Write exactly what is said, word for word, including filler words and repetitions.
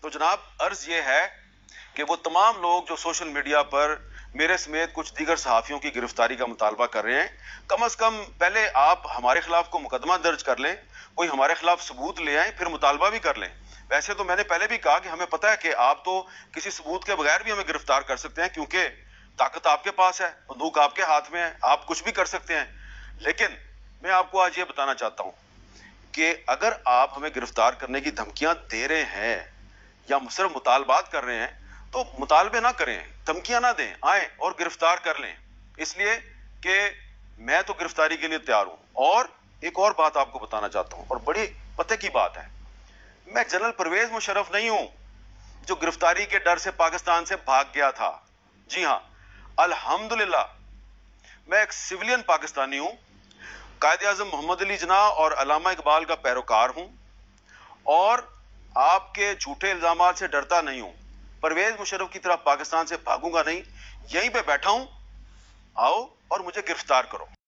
तो जनाब अर्ज ये है कि वो तमाम लोग जो सोशल मीडिया पर मेरे समेत कुछ दीगर सहाफियों की गिरफ्तारी का मुतालबा कर रहे हैं, कम अज कम पहले आप हमारे खिलाफ को मुकदमा दर्ज कर लें, कोई हमारे खिलाफ सबूत ले आए, फिर मुतालबा भी कर लें। वैसे तो मैंने पहले भी कहा कि हमें पता है कि आप तो किसी सबूत के बगैर भी हमें गिरफ्तार कर सकते हैं, क्योंकि ताकत आपके पास है, बंदूक आपके हाथ में है, आप कुछ भी कर सकते हैं। लेकिन मैं आपको आज ये बताना चाहता हूं कि अगर आप हमें गिरफ्तार करने की धमकियां दे रहे हैं या सिर्फ मुतालबात कर रहे हैं, तो मुतालबे ना करें, धमकियां ना दें, आए और गिरफ्तार कर लें, इसलिए कि मैं तो गिरफ्तारी के लिए तैयार हूं। और एक और बात आपको बताना चाहता हूं, और बड़ी पते की बात है, मैं जनरल परवेज मुशर्रफ नहीं हूं जो गिरफ्तारी के डर से पाकिस्तान से भाग गया था। जी हां, अल्हम्दुलिल्लाह मैं एक सिविलियन पाकिस्तानी हूं, कायदे आज़म मोहम्मद अली जिन्ना और अल्लामा इकबाल का पैरोकार हूं, और आपके झूठे इल्जामात से डरता नहीं हूं। परवेज मुशर्रफ की तरफ पाकिस्तान से भागूंगा नहीं, यहीं पे बैठा हूं, आओ और मुझे गिरफ्तार करो।